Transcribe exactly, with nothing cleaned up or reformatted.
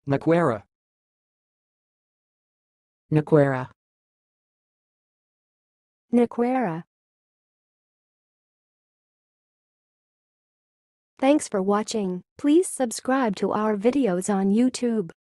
naquarah, naquarah, naquarah. Thanks for watching. Please subscribe to our videos on YouTube.